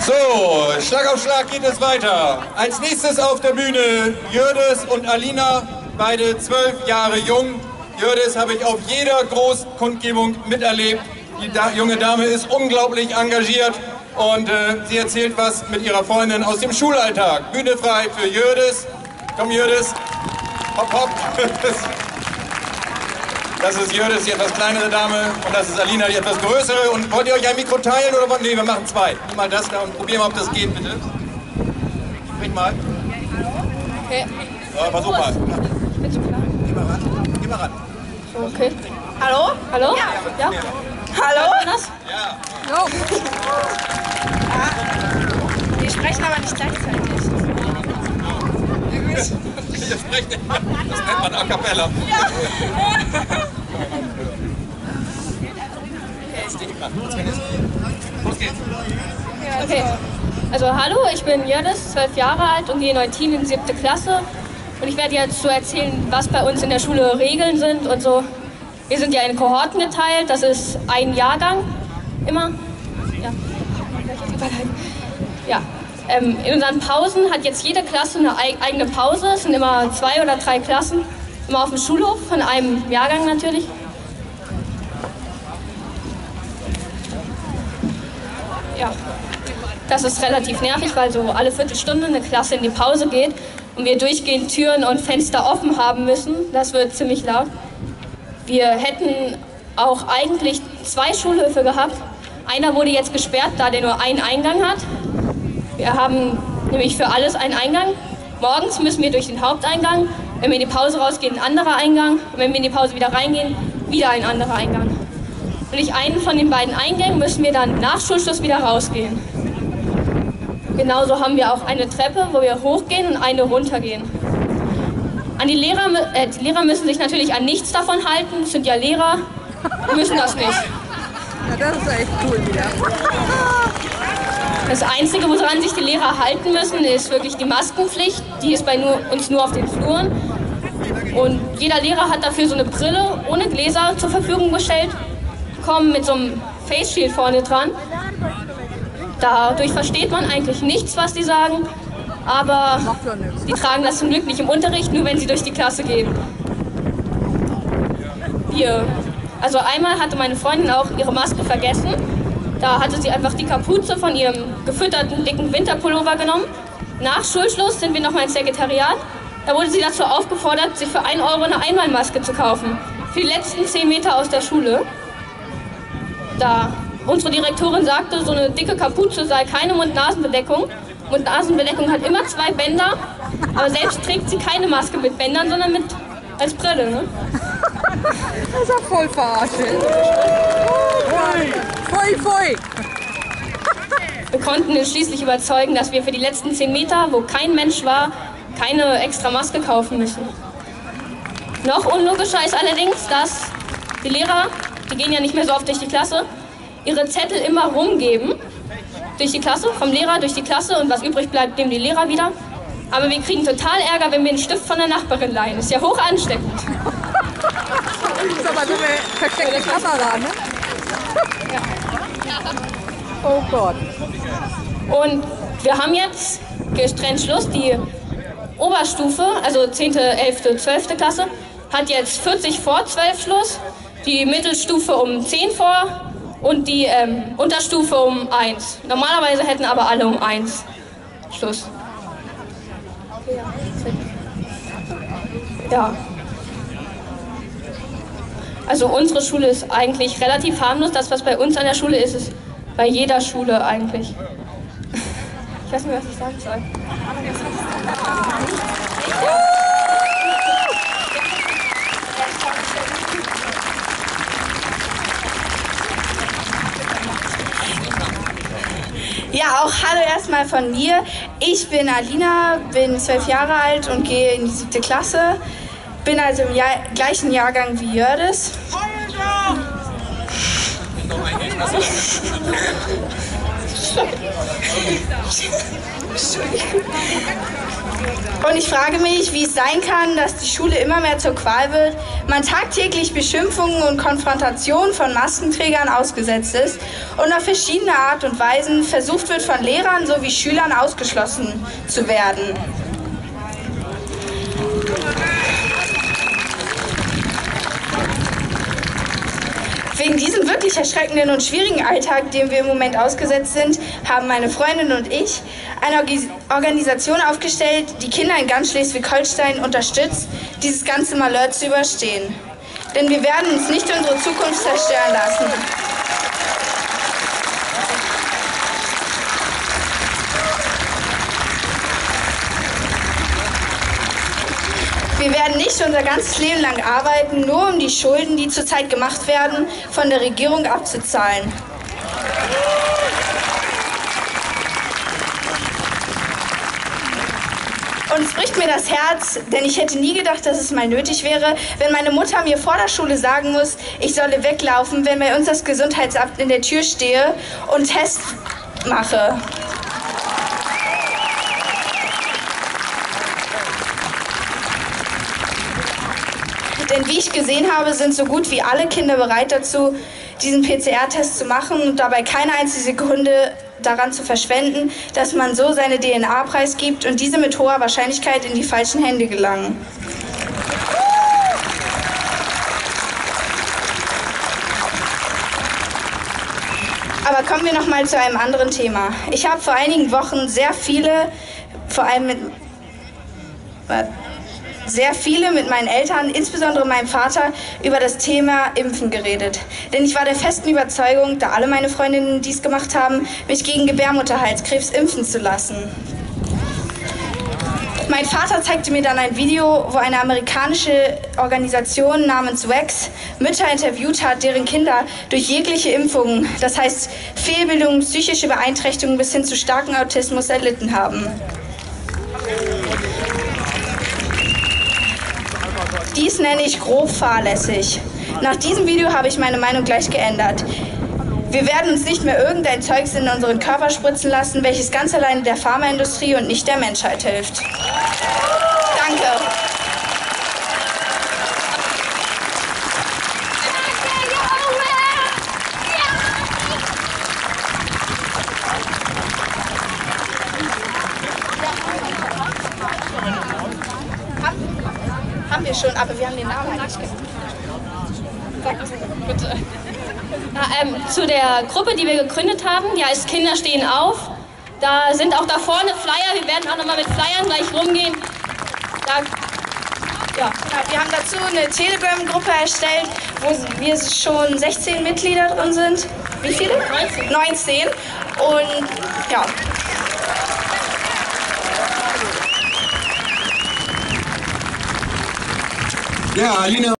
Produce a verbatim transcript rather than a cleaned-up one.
So, Schlag auf Schlag geht es weiter. Als nächstes auf der Bühne Jördis und Alina, beide zwölf Jahre jung. Jördis habe ich auf jeder Großkundgebung miterlebt. Die da junge Dame ist unglaublich engagiert und äh, sie erzählt was mit ihrer Freundin aus dem Schulalltag. Bühne frei für Jördis. Komm Jördis. Hopp, hopp. Das ist Jördis, die etwas kleinere Dame, und das ist Alina, die etwas größere. Und wollt ihr euch ein Mikro teilen oder wollt ihr? Nee, wir machen zwei. Nimm mal das da und probier mal, ob das geht, bitte. Sprich mal. Okay. Ja, versuch mal. Bitte klar. Geh mal ran. Geh mal ran. Okay. Hallo? Hallo? Ja. ja. Hallo? Ja. Hallo? Wir sprechen aber nicht gleichzeitig. Wir sprechen nicht. Das nennt man A Cappella. Ja. Los geht's. Okay. Also hallo, ich bin Jördis, zwölf Jahre alt und gehe Neutin in siebte Klasse. Und ich werde jetzt so erzählen, was bei uns in der Schule Regeln sind und so. Wir sind ja in Kohorten geteilt, das ist ein Jahrgang immer. Ja. Ja. Ähm, in unseren Pausen hat jetzt jede Klasse eine eigene Pause. Es sind immer zwei oder drei Klassen, immer auf dem Schulhof, von einem Jahrgang natürlich. Ja, das ist relativ nervig, weil so alle Viertelstunde eine Klasse in die Pause geht und wir durchgehend Türen und Fenster offen haben müssen. Das wird ziemlich laut. Wir hätten auch eigentlich zwei Schulhöfe gehabt. Einer wurde jetzt gesperrt, da der nur einen Eingang hat. Wir haben nämlich für alles einen Eingang. Morgens müssen wir durch den Haupteingang. Wenn wir in die Pause rausgehen, ein anderer Eingang. Und wenn wir in die Pause wieder reingehen, wieder ein anderer Eingang. Und durch einen von den beiden Eingängen müssen wir dann nach Schulschluss wieder rausgehen. Genauso haben wir auch eine Treppe, wo wir hochgehen und eine runtergehen. An die Lehrer, äh, die Lehrer müssen sich natürlich an nichts davon halten. Es sind ja Lehrer, die müssen das nicht. Ja, das ist echt cool wieder. Das Einzige, woran sich die Lehrer halten müssen, ist wirklich die Maskenpflicht. Die ist bei nur, uns nur auf den Fluren. Und jeder Lehrer hat dafür so eine Brille ohne Gläser zur Verfügung gestellt. Kommen mit so einem Face Shield vorne dran. Dadurch versteht man eigentlich nichts, was die sagen. Aber die tragen das zum Glück nicht im Unterricht, nur wenn sie durch die Klasse gehen. Wir. Also einmal hatte meine Freundin auch ihre Maske vergessen. Da hatte sie einfach die Kapuze von ihrem gefütterten, dicken Winterpullover genommen. Nach Schulschluss sind wir nochmal ins Sekretariat. Da wurde sie dazu aufgefordert, sich für einen Euro eine Einmalmaske zu kaufen. Für die letzten zehn Meter aus der Schule. Da unsere Direktorin sagte, so eine dicke Kapuze sei keine Mund-Nasen-Bedeckung. Mund-Nasen-Bedeckung hat immer zwei Bänder, aber selbst trägt sie keine Maske mit Bändern, sondern mit als Brille. Ne? Das ist ja voll verarschen. Pfui, pfui. Wir konnten ihn schließlich überzeugen, dass wir für die letzten zehn Meter, wo kein Mensch war, keine extra Maske kaufen müssen. Noch unlogischer ist allerdings, dass die Lehrer, die gehen ja nicht mehr so oft durch die Klasse, ihre Zettel immer rumgeben. Durch die Klasse, vom Lehrer durch die Klasse, und was übrig bleibt, nehmen die Lehrer wieder. Aber wir kriegen total Ärger, wenn wir einen Stift von der Nachbarin leihen. Ist ja hoch ansteckend. Das ist aber so eine versteckte Kamera, ne? Ja. Oh Gott. Und wir haben jetzt getrennt Schluss. Die Oberstufe, also zehnte, elfte, zwölfte Klasse, hat jetzt vierzig vor zwölf Schluss. Die Mittelstufe um zehn vor und die ähm, Unterstufe um eins. Normalerweise hätten aber alle um eins Schluss. Ja. Also unsere Schule ist eigentlich relativ harmlos. Das, was bei uns an der Schule ist, ist bei jeder Schule eigentlich. Ich weiß nicht, was ich sagen soll. Ja, auch hallo erstmal von mir. Ich bin Alina, bin zwölf Jahre alt und gehe in die siebte Klasse. Bin also im Jahr, gleichen Jahrgang wie Jördis. Und ich frage mich, wie es sein kann, dass die Schule immer mehr zur Qual wird, man tagtäglich Beschimpfungen und Konfrontationen von Maskenträgern ausgesetzt ist und auf verschiedene Art und Weisen versucht wird, von Lehrern sowie Schülern ausgeschlossen zu werden. Wegen diesem wirklich erschreckenden und schwierigen Alltag, dem wir im Moment ausgesetzt sind, haben meine Freundin und ich eine Organisation aufgestellt, die Kinder in ganz Schleswig-Holstein unterstützt, dieses ganze Malheur zu überstehen. Denn wir werden uns nicht unsere Zukunft zerstören lassen. Wir werden nicht unser ganzes Leben lang arbeiten, nur um die Schulden, die zurzeit gemacht werden, von der Regierung abzuzahlen. Und es bricht mir das Herz, denn ich hätte nie gedacht, dass es mal nötig wäre, wenn meine Mutter mir vor der Schule sagen muss, ich solle weglaufen, wenn bei uns das Gesundheitsamt in der Tür stehe und Tests mache. Denn wie ich gesehen habe, sind so gut wie alle Kinder bereit dazu, diesen P C R-Test zu machen und dabei keine einzige Sekunde daran zu verschwenden, dass man so seine D N A preisgibt und diese mit hoher Wahrscheinlichkeit in die falschen Hände gelangen. Aber kommen wir noch mal zu einem anderen Thema. Ich habe vor einigen Wochen sehr viele, vor allem mit... sehr viele mit meinen Eltern, insbesondere meinem Vater, über das Thema Impfen geredet. Denn ich war der festen Überzeugung, da alle meine Freundinnen dies gemacht haben, mich gegen Gebärmutterhalskrebs impfen zu lassen. Mein Vater zeigte mir dann ein Video, wo eine amerikanische Organisation namens W A X Mütter interviewt hat, deren Kinder durch jegliche Impfungen, das heißt Fehlbildung, psychische Beeinträchtigungen bis hin zu starkem Autismus erlitten haben. Dies nenne ich grob fahrlässig. Nach diesem Video habe ich meine Meinung gleich geändert. Wir werden uns nicht mehr irgendein Zeugs in unseren Körper spritzen lassen, welches ganz alleine der Pharmaindustrie und nicht der Menschheit hilft. Danke. Haben wir schon, aber wir haben den Namen nicht genannt. Bitte. Na, ähm, zu der Gruppe, die wir gegründet haben, die heißt Kinder stehen auf. Da sind auch da vorne Flyer, wir werden auch nochmal mit Flyern gleich rumgehen. Da, ja. Ja, wir haben dazu eine Telegram-Gruppe erstellt, wo wir schon sechzehn Mitglieder drin sind. Wie viele? neunzehn. neunzehn. Und ja. Ja, Alina.